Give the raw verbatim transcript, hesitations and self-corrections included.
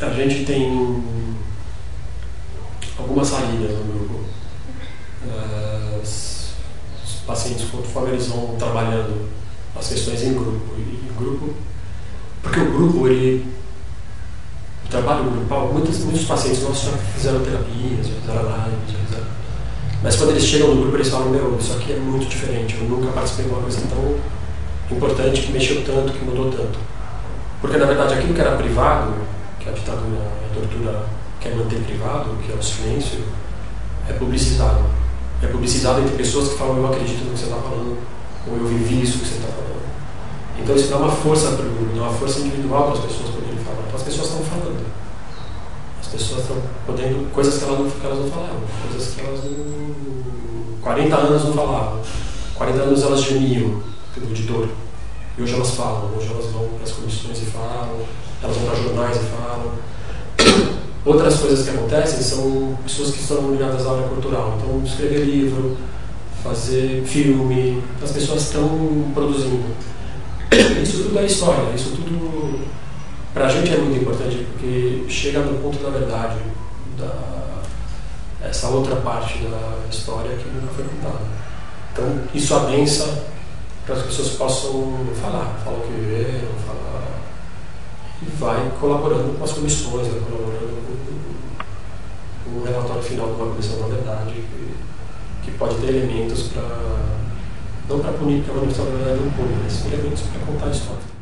A gente tem algumas saídas no grupo. Os pacientes, conforme eles vão trabalhando as questões em grupo, e em grupo porque o grupo, ele, o trabalho grupal, muitos, muitos pacientes nossos já fizeram terapias, já fizeram análise, já fizeram, mas quando eles chegam no grupo eles falam, meu, isso aqui é muito diferente, eu nunca participei de uma coisa tão importante, que mexeu tanto, que mudou tanto. Porque na verdade aquilo que era privado, que a ditadura, a tortura quer manter privado, que é o silêncio, é publicizado. É publicizado entre pessoas que falam, eu acredito no que você está falando, ou eu vivi isso que você está falando. Então isso dá uma força para o grupo, dá uma força individual para as pessoas poderem falar. Então as pessoas estão falando. As pessoas estão podendo, coisas que elas não, que elas não falavam, coisas que elas não... quarenta anos não falavam. quarenta anos elas gemiam de dor. E hoje elas falam, hoje elas vão para as comissões e falam, elas vão para jornais e falam. Outras coisas que acontecem são pessoas que estão ligadas à área cultural. Então, escrever livro, fazer filme, as pessoas estão produzindo. Isso tudo é história, isso tudo pra gente é muito importante, porque chega no ponto da verdade, da, essa outra parte da história que nunca foi contada. Então, isso adensa para que as pessoas possam falar, falar o que viveram, falar, e vai colaborando com as comissões, vai colaborando com o relatório final de uma comissão da verdade, que, que pode ter elementos para, não para punir, porque a comissão da verdade não pune, mas elementos para contar a história.